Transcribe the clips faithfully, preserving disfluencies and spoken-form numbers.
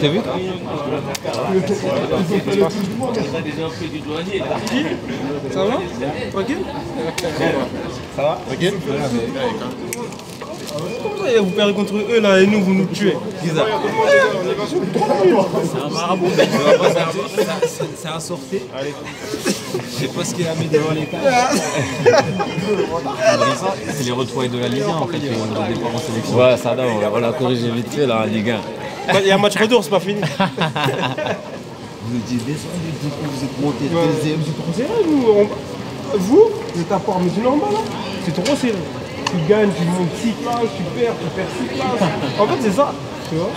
prévu? Ça va? Tranquille? Ça va? Tranquille? Comment ça, vous perdez contre eux là et nous vous nous tuez? C'est un marabout. C'est un sorcier. Je sais pas ce qu'il a mis devant les cages. C'est les retrouvailles de la Ligue un en fait, on a départ en sélection. Ouais, ça va, on l'a corrigé vite fait là en Ligue un. Il y a un match retour, c'est pas fini. Vous nous dites descendez, du coup vous êtes monté Ouais. deuxième. C'est trop serré, vous. On- Vous, vous êtes à part, mais c'est normal, hein. C'est trop serré. Tu gagnes, tu montes six places, tu perds, tu perds six places. En fait, c'est ça, tu vois.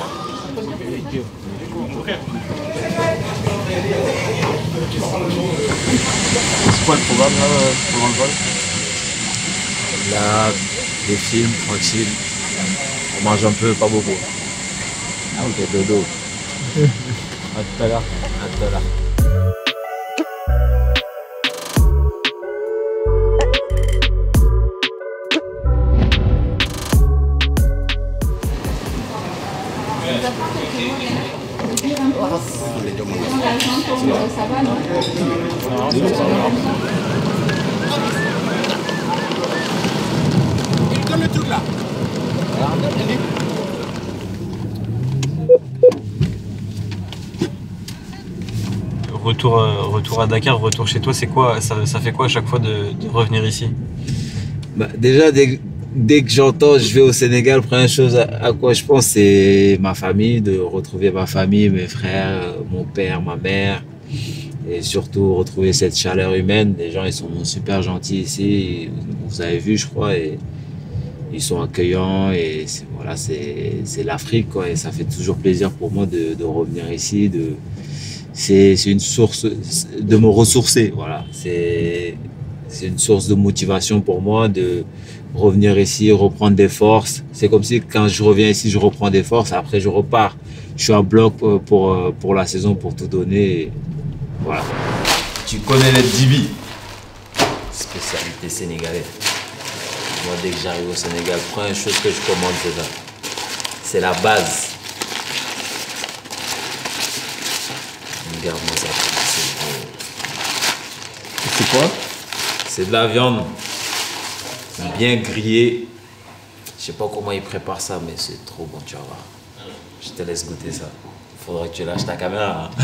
C'est quoi le programme là pendant le vol? Là, des films, tranquille. On mange un peu, pas beaucoup. Ah ok, dodo. À tout à l'heure. À tout à l'heure. Ça va, non? Donne le truc là. Retour, euh, retour à Dakar, retour chez toi, c'est quoi ça, ça fait quoi à chaque fois de, de revenir ici? Bah, déjà, dès, dès que j'entends je vais au Sénégal, la première chose à, à quoi je pense, c'est ma famille, de retrouver ma famille, mes frères, mon père, ma mère. Et surtout retrouver cette chaleur humaine. Les gens, ils sont super gentils ici. Vous avez vu, je crois, et ils sont accueillants. Et c'est, voilà, c'est, c'est l'Afrique, quoi. Et ça fait toujours plaisir pour moi de, de revenir ici. De, c'est, c'est une source de me ressourcer. Voilà. C'est, c'est une source de motivation pour moi de revenir ici, reprendre des forces. C'est comme si quand je reviens ici, je reprends des forces. Après, je repars. Je suis en bloc pour, pour la saison, pour tout donner. Voilà. Tu connais les dibi? Spécialité sénégalaise. Moi, dès que j'arrive au Sénégal, la première chose que je commande, c'est ça. C'est la base. Regarde-moi ça. C'est quoi? C'est de la viande bien grillée. Je sais pas comment ils préparent ça, mais c'est trop bon, tu vas voir. Je te laisse goûter ça. Faudra que tu lâches ta caméra. Hein.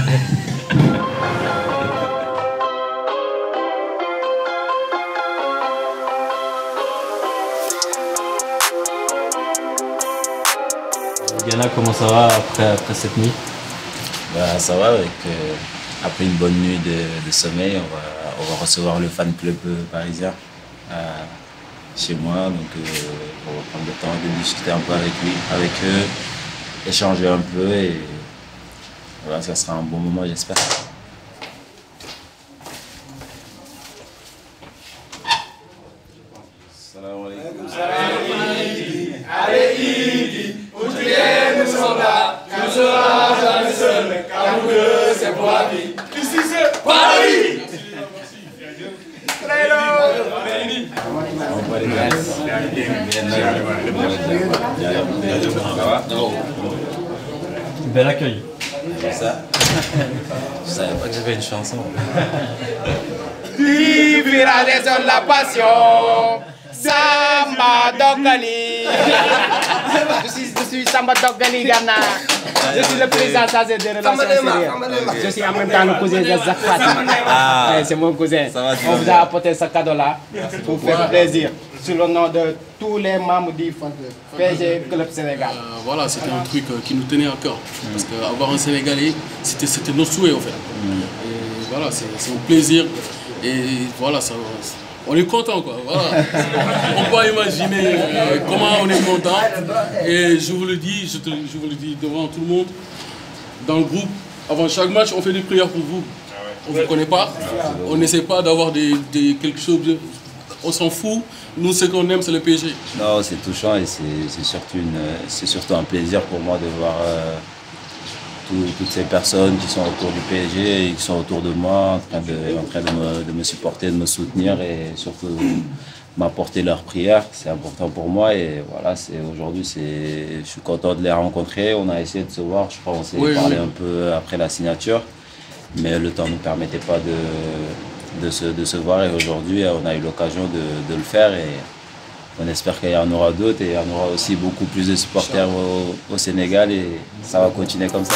Yana, comment ça va après, après cette nuit? Bah, ça va, avec, euh, après une bonne nuit de, de sommeil, on va, on va recevoir le fan club parisien euh, chez moi. Donc euh, on va prendre le temps de discuter un peu avec lui, avec eux, échanger un peu et voilà, ça sera un bon moment, j'espère. Salam alaikum. Allez, où tu es, nous sommes là. Tu ne seras jamais seul, car nous deux, c'est pour la vie. Ici, c'est Paris. Bel accueil. Ça, je savais pas que j'avais une chanson. Vivra des zones la passion. Samba Dogali. Je suis, je suis Samba Dogali Ghana. Je suis le président chargé des relations extérieures. Je suis en même temps le cousin de Zach Fati. Ah, C'est mon cousin. Ça va, On vous a apporté ce cadeau-là pour faire plaisir. Sur le nom de tous les membres du P S G Club Sénégal. Euh, voilà, c'était un truc euh, qui nous tenait à cœur. Mm. Parce qu'avoir un Sénégalais, c'était, c'était notre souhait en fait. Mm. Et voilà, c'est, c'est un plaisir. Et voilà, ça, on est content quoi. Voilà. On peut imaginer euh, comment on est content. Et je vous le dis, je, te, je vous le dis devant tout le monde, dans le groupe, avant chaque match, on fait des prières pour vous. On ne vous connaît pas. On n'essaie pas d'avoir des, des, quelque chose de... On s'en fout. Nous, ce qu'on aime, c'est le P S G. Non, c'est touchant et c'est, c'est, surtout, une, c'est surtout un plaisir pour moi de voir euh, tout, toutes ces personnes qui sont autour du P S G et qui sont autour de moi en train de, en train de, me, de me supporter, de me soutenir et surtout m'apporter leurs prières. C'est important pour moi et voilà, aujourd'hui, je suis content de les rencontrer. On a essayé de se voir, je crois qu'on s'est oui, parlé oui. un peu après la signature, mais le temps ne nous permettait pas de, de, se, de se voir et aujourd'hui, on a eu l'occasion de, de le faire et on espère qu'il y en aura d'autres et il y en aura aussi beaucoup plus de supporters au, au Sénégal et ça va continuer comme ça.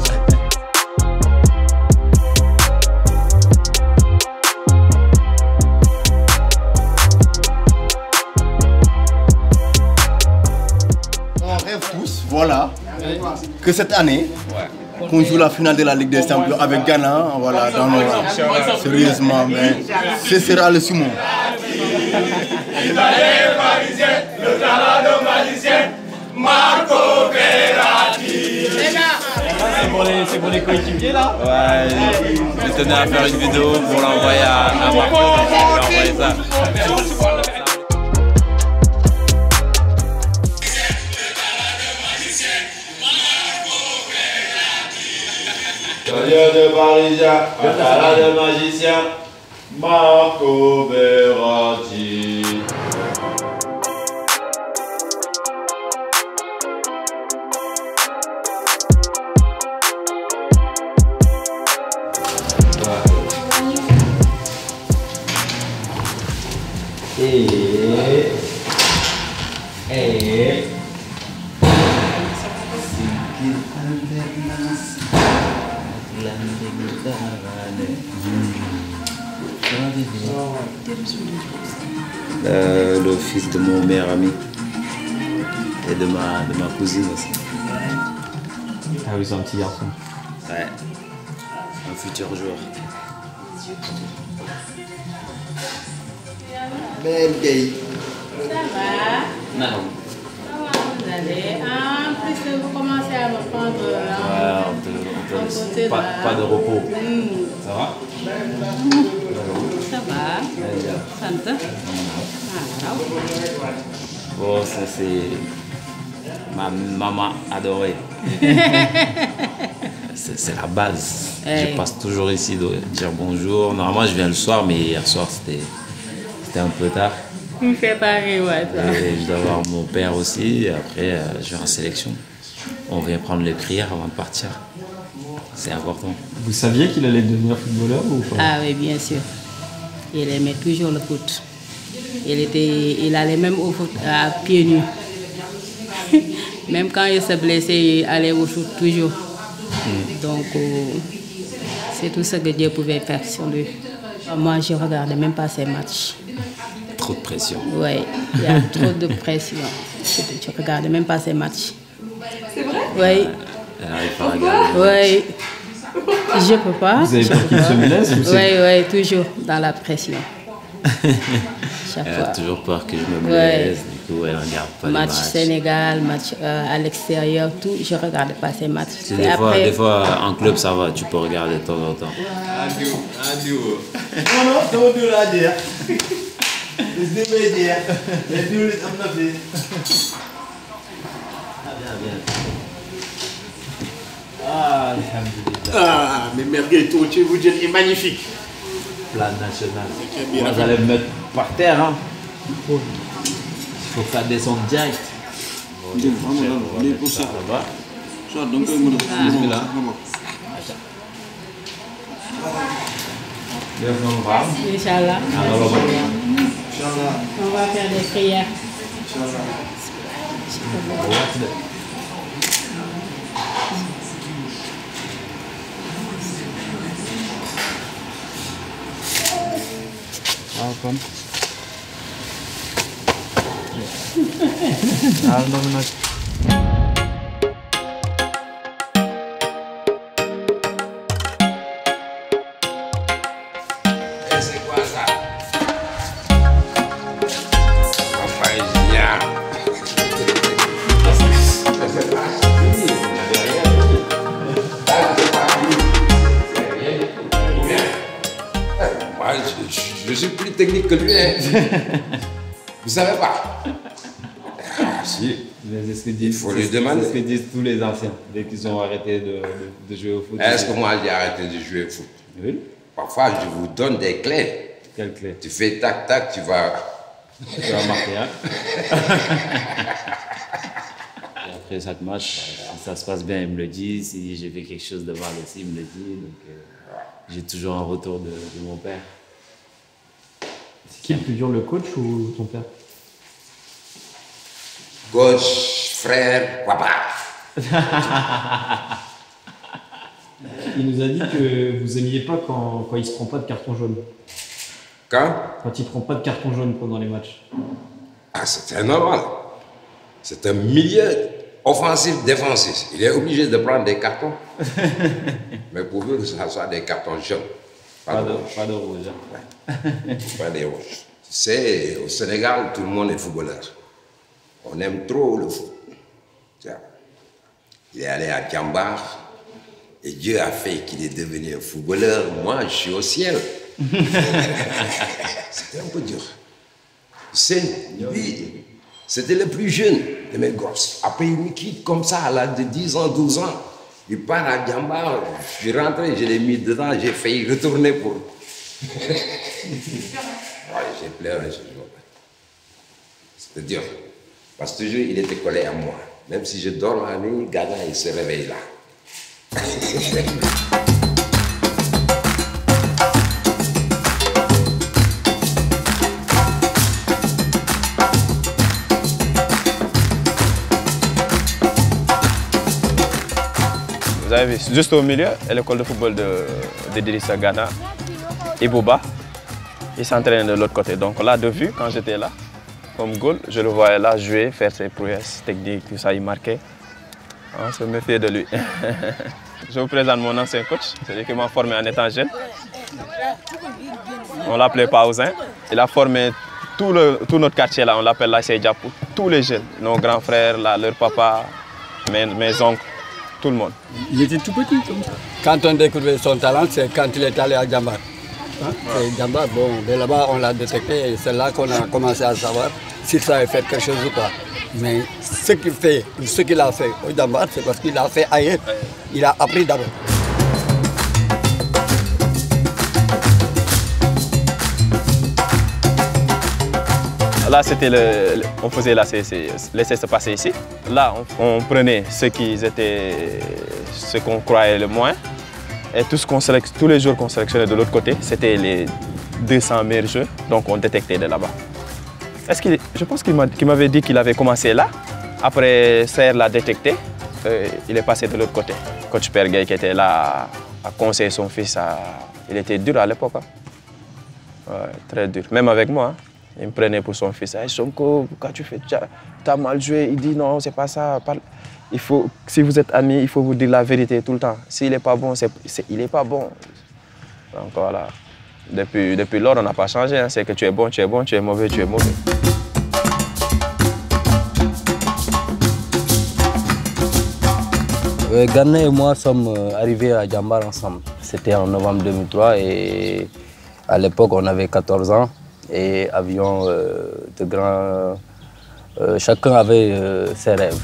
On rêve tous, voilà, que cette année, ouais. qu'on joue la finale de la Ligue des Champions avec Ghana, voilà, dans nos rangs. Sérieusement, mais ce sera le summum. Le talent de magicien, Marco Verratti. C'est pour les, c'est pour les coéquipiers là? Ouais, je tenais à faire une vidéo pour l'envoyer à, à Marco, donc je vais envoyer ça. de Parisien, le talent de magicien, Marco Verratti. Et... Et... Euh, le fils de mon meilleur ami et de ma, de ma cousine aussi. Ah oui, c'est un petit garçon. Ouais, un futur joueur. Belle gay. Ça va? Non. Comment vous allez? Ah, en plus, vous commencez à me prendre Ouais, on te, on te côté laisse. Pas, là. pas de repos. Mmh. Ça va? Ça va? Ça va? Ah, bon, ça c'est ma maman adorée. C'est la base. Hey. Je passe toujours ici de dire bonjour. Normalement, je viens le soir, mais hier soir, c'était un peu tard. vous me faites pas rire, ouais, ça. Et je dois voir mon père aussi. Et après, euh, je vais en sélection. On vient prendre les prières avant de partir. C'est important. Vous saviez qu'il allait devenir footballeur ou pas? Ah oui, bien sûr. Il aimait toujours le foot. Il, était, il allait même au foot à pieds nus. Même quand il se blessait, il allait au foot toujours. Mm. Donc, euh, c'est tout ce que Dieu pouvait faire sur lui. Moi, je ne regardais même pas ses matchs. Trop de pression. Oui, il y a trop de pression. Je ne regardais même pas ses matchs. C'est vrai? Oui. Elle n'arrive pas à regarder. Oui. Je ne peux pas. Vous avez peur qu'il se blesse? Oui, oui, toujours dans la pression. Chaque elle fois. a toujours peur que je me blesse, ouais. Du coup elle ne regarde pas match les matchs. Sénégal, match euh, à l'extérieur, tout, je ne regarde pas ces matchs. Des, après... fois, des fois en club ça va, tu peux regarder de temps en temps. Adieu, adieu. Non, non, c'est au deux là, dire. C'est des médias. Les deux, les hommes de vie. Ah, bien, bien. Ah, alhamdulillah. Ah, mais merguez, tout, tu vous dites, est magnifique. Plan national. Moi, j'allais me mettre par terre. Hein. Il faut, faut que ça descende direct. Bon, on est pour ça. Ça va. Ça, donc, on est là. Inch'Allah. On va faire des prières. Welcome. Ah, non, non. C'est quoi ça? Papaïsia. Moi, je, je suis plus technique que lui. Hein. Vous savez pas? Ah, si. C'est ce que disent, il faut lui demander. C'est ce que disent tous les anciens dès qu'ils ont arrêté de, de, de jouer au foot. Est-ce que moi j'ai arrêté de jouer au foot? Oui. Parfois, je vous donne des clés. Quelles clés? Tu fais tac tac, tu vas Tu as marqué, hein? Et après chaque match, si ça se passe bien, il me le dit. Si j'ai fait quelque chose de mal aussi, il me le dit. Donc, euh, j'ai toujours un retour de, de mon père. C'est qui le plus dur, le coach ou ton père? Coach, frère, papa. Il nous a dit que vous aimiez pas quand, quand il se prend pas de carton jaune. Quand? Quand il prend pas de carton jaune pendant les matchs. Ah, c'est très normal. C'est un milieu offensif, défensif. Il est obligé de prendre des cartons. Mais pour que ça soit des cartons jaunes. Pas, Pas de de, rouge. pas de rouge. Hein. Pas des rouges. Tu sais, au Sénégal, tout le monde est footballeur. On aime trop le foot. Tiens. Il est allé à Djambar. Et Dieu a fait qu'il est devenu un footballeur. Moi, je suis au ciel. C'était un peu dur. Tu sais, lui, c'était le plus jeune de mes gosses. Après, il me quitte comme ça à l'âge de dix ans, douze ans. Il part à Djambar. Je suis rentré, je l'ai mis dedans, j'ai failli retourner pour. Ouais, j'ai pleuré ce jour. C'était dur. Parce que toujours, il était collé à moi. Même si je dors la nuit, Gana, il se réveille là. Vous avez vu, juste au milieu, l'école de football de, de Idrissa Gana, Ibouba. Il s'entraîne de l'autre côté. Donc là, de vue, quand j'étais là, comme goal, je le voyais là jouer, faire ses prouesses techniques, tout ça, il marquait. On se méfiait de lui. Je vous présente mon ancien coach, celui qui m'a formé en étant jeune. On l'appelait Paousin. Il a formé tout, le, tout notre quartier là, on l'appelle la Seydjapou. Tous les jeunes, nos grands frères, là, leurs papas, mes, mes oncles, tout le monde. Il était tout petit comme ça. Quand on découvrait son talent, c'est quand il est allé à Djambar. Hein? Ouais. Djambar, bon, de là-bas on l'a détecté et c'est là qu'on a commencé à savoir si ça avait fait quelque chose ou pas. Mais ce qu'il fait, ce qu'il a fait au Djambar, c'est parce qu'il a fait ailleurs. Il a appris d'abord. Là, c'était le, on faisait là, laisser se passer ici. Là, on, on prenait ce qu'ils étaient, ce qu'on croyait le moins. Et tout ce qu'on sélectionnait, tous les jours qu'on sélectionnait de l'autre côté, c'était les deux cents meilleurs jeux. Donc, on détectait de là-bas. Est-ce qu'il, je pense qu'il m'avait dit qu'il avait commencé là. Après, Serre l'a détecté. Euh, il est passé de l'autre côté. Coach Perguet qui était là à conseiller son fils, à, il était dur à l'époque. Hein. Ouais, très dur. Même avec moi. Hein. Il me prenait pour son fils. Hey, Sonko, pourquoi tu fais, tu as mal joué? Il dit non, c'est pas ça. Il faut, si vous êtes amis, il faut vous dire la vérité tout le temps. S'il n'est pas bon, c'est, c'est, il n'est pas bon. Donc voilà. Depuis, depuis lors, on n'a pas changé. Hein. C'est que tu es bon, tu es bon, tu es mauvais, tu es mauvais. Euh, Gana et moi sommes arrivés à Djambar ensemble. C'était en novembre deux mille trois et à l'époque, on avait quatorze ans. Et avions euh, de grands... Euh, chacun avait euh, ses rêves.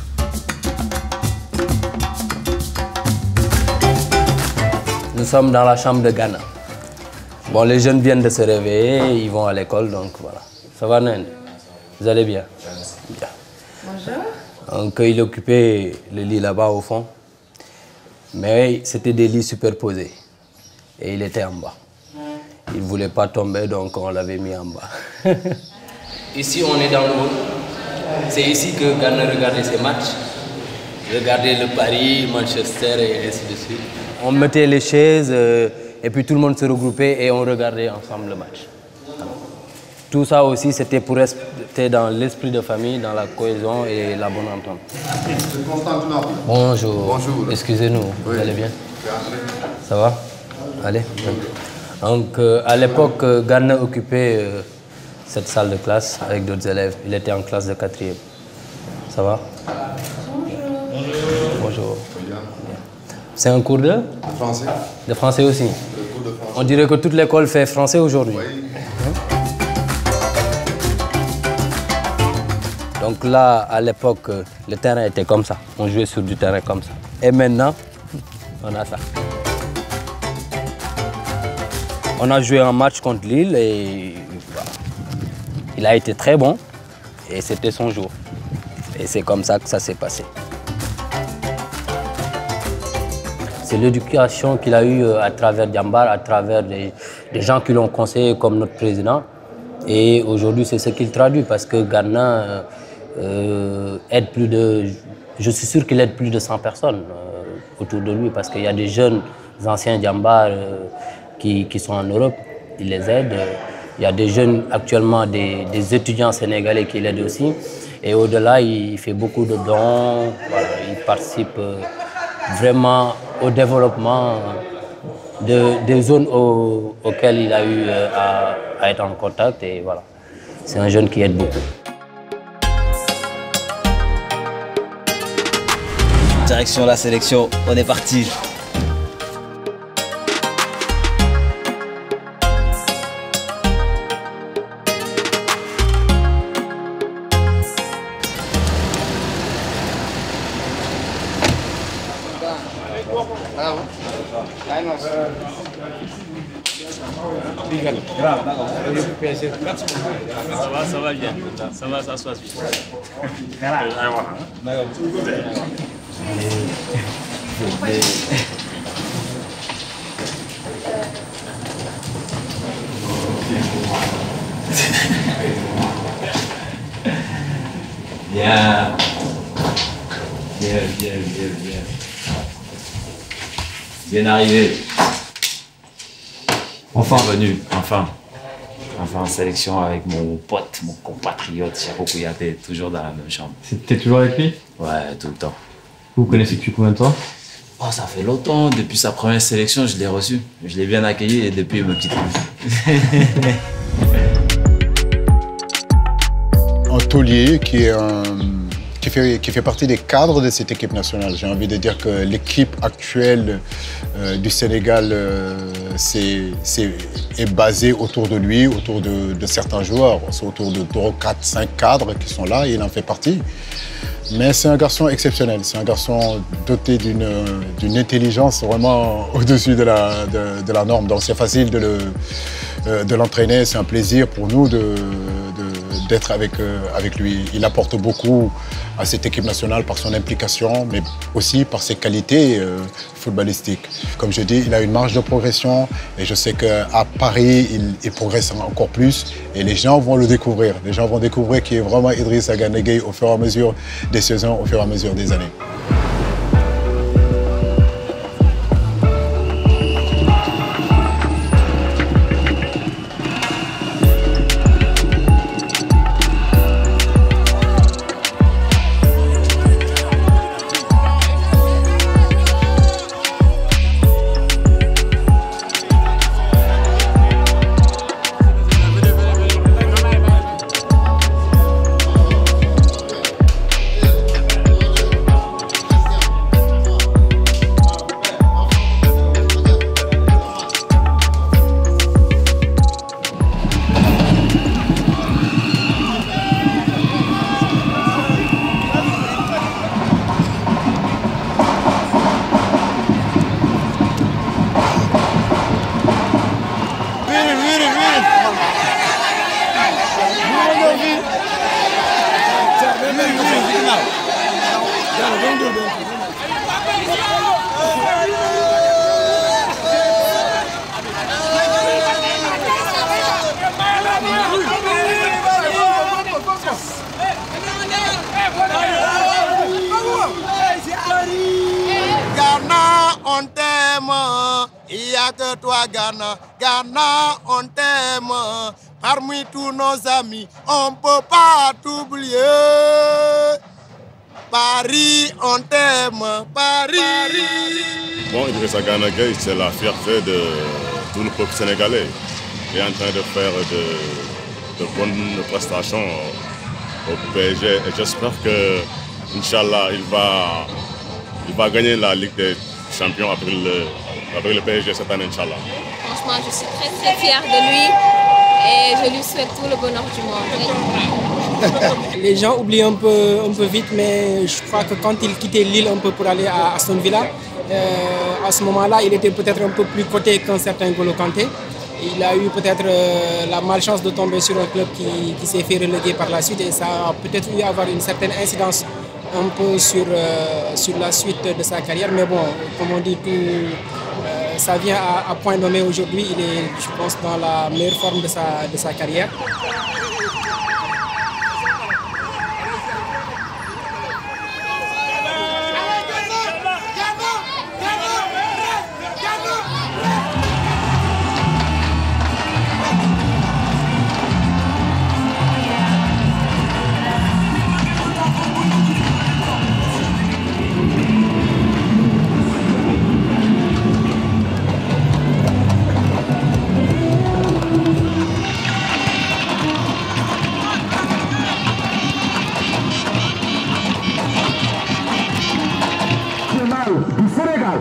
Nous sommes dans la chambre de Gana. Bon, les jeunes viennent de se réveiller, ils vont à l'école, donc voilà. Ça va, Nende? Vous allez bien? Bien. Bonjour. Donc, il occupait le lit là-bas au fond. Mais c'était des lits superposés. Et il était en bas. Il ne voulait pas tomber, donc on l'avait mis en bas. Ici, on est dans le hall. C'est ici que Gana regardait ses matchs. Regardait le Paris, Manchester et ainsi de suite. On mettait les chaises euh, et puis tout le monde se regroupait et on regardait ensemble le match. Tout ça aussi, c'était pour rester dans l'esprit de famille, dans la cohésion et la bonne entente. Bonjour. Bonjour. Excusez-nous, oui. Vous allez bien? Ça va? Allez. Donc, euh, à l'époque, euh, Gana occupait euh, cette salle de classe avec d'autres élèves. Il était en classe de quatrième. Ça va? Bonjour. Bonjour. C'est un cours de? De français. De français aussi? Le cours de français. On dirait que toute l'école fait français aujourd'hui. Oui. Donc là, à l'époque, le terrain était comme ça. On jouait sur du terrain comme ça. Et maintenant, on a ça. On a joué un match contre Lille et voilà. Il a été très bon et c'était son jour. Et c'est comme ça que ça s'est passé. C'est l'éducation qu'il a eue à travers Diambar, à travers des, des gens qui l'ont conseillé comme notre président. Et aujourd'hui, c'est ce qu'il traduit parce que Gana euh, aide plus de... Je suis sûr qu'il aide plus de cent personnes euh, autour de lui parce qu'il y a des jeunes anciens Diambar euh, qui, qui sont en Europe, il les aide. Il y a des jeunes actuellement, des, des étudiants sénégalais qui l'aident aussi. Et au-delà, il fait beaucoup de dons, voilà, il participe euh, vraiment au développement de, des zones au, auxquelles il a eu euh, à, à être en contact. Et voilà, c'est un jeune qui aide beaucoup. Direction la sélection, on est parti. Ça va, ça va bien. Ça va, ça se passe bien. Bien. Bien, bien, bien, bien. Bien arrivé. Enfin venu, enfin. Enfin en sélection avec mon pote, mon compatriote, Cheikhou Kouyaté, toujours dans la même chambre. T'es toujours avec lui? Ouais, tout le temps. Vous vous connaissez depuis combien de temps? Oh, ça fait longtemps, depuis sa première sélection, je l'ai reçu. Je l'ai bien accueilli et depuis, il me quitte plus. Un taulier qui, est un, qui, fait, qui fait partie des cadres de cette équipe nationale. J'ai envie de dire que l'équipe actuelle euh, du Sénégal euh, c'est, c'est, est basée autour de lui, autour de, de certains joueurs. C'est autour de trois, quatre, cinq cadres qui sont là et il en fait partie. Mais c'est un garçon exceptionnel, c'est un garçon doté d'une, d'une intelligence vraiment au-dessus de la, de, de la norme. Donc c'est facile de, le, euh, de l'entraîner, c'est un plaisir pour nous de, de, d'être avec, euh, avec lui. Il apporte beaucoup à cette équipe nationale par son implication, mais aussi par ses qualités euh, footballistiques. Comme je dis, il a une marge de progression et je sais qu'à Paris, il, il progresse encore plus et les gens vont le découvrir. Les gens vont découvrir qui est vraiment Idrissa Gana Gueye au fur et à mesure des saisons, au fur et à mesure des années. Gana, on t'aime, il n'y a que toi Gana. Gana, on t'aime, parmi tous nos amis, on ne peut pas t'oublier. Paris, on t'aime, Paris. Bon, Idrissa Gana Gueye, c'est la fierté de tout le peuple sénégalais. Il est en train de faire de, de bonnes prestations au P S G et j'espère que, Inch'Allah, il va, il va gagner la Ligue des Champions avec le, avec le P S G cette année, Inch'Allah. Franchement, je suis très très fière de lui et je lui souhaite tout le bonheur du monde. Les gens oublient un peu, un peu vite, mais je crois que quand il quittait Lille un peu pour aller à Aston Villa, euh, à ce moment-là, il était peut-être un peu plus coté qu'un certain N'Golo Kanté. il a eu peut-être euh, la malchance de tomber sur un club qui, qui s'est fait reléguer par la suite et ça a peut-être eu à avoir une certaine incidence un peu sur, euh, sur la suite de sa carrière. Mais bon, comme on dit, tout, euh, ça vient à, à point nommé aujourd'hui. Il est, je pense, dans la meilleure forme de sa, de sa carrière. Du Sénégal.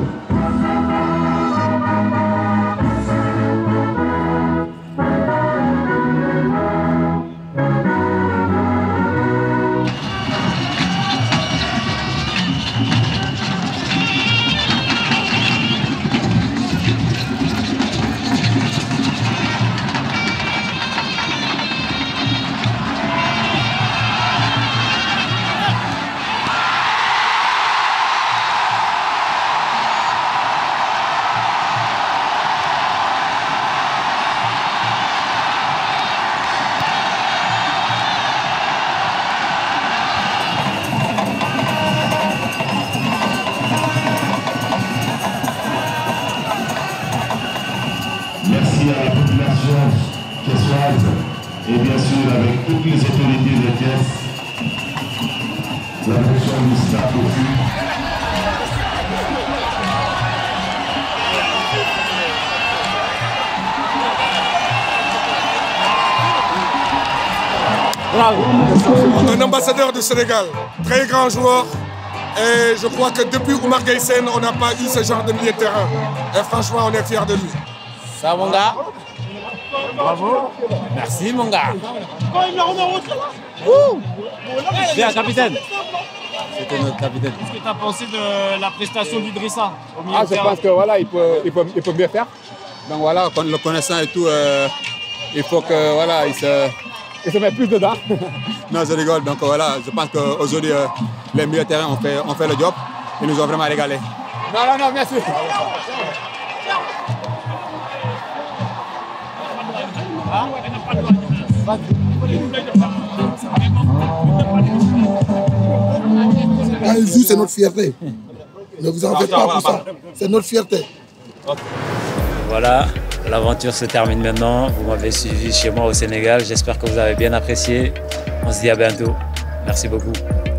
Merci à la population thiessoise et bien sûr avec toutes les autorités de Thiès, la direction du Stade Tofu. Un ambassadeur du Sénégal, très grand joueur. Et je crois que depuis Oumar Gueye Sène, on n'a pas eu ce genre de milieu de terrain. Et franchement, on est fiers de lui. Ça, mon gars. Bravo. Merci, mon gars. Bien, capitaine. C'était notre capitaine. Qu'est-ce que tu as pensé de la prestation d'Idrissa au milieu Ah, de je terrain? pense que voilà, il peut, il peut, il peut mieux faire. Donc voilà, quand le connaissant et tout, euh, il faut que voilà, il se, il se met plus dedans. Non, je rigole. Donc voilà, je pense qu'aujourd'hui, euh, les milieux de terrain ont fait, ont fait le job. Ils nous ont vraiment régalé. Non, non, non, merci. Quand il joue, c'est notre fierté. Ne vous en faites pas pour ça. C'est notre fierté. Voilà, l'aventure se termine maintenant. Vous m'avez suivi chez moi au Sénégal. J'espère que vous avez bien apprécié. On se dit à bientôt. Merci beaucoup.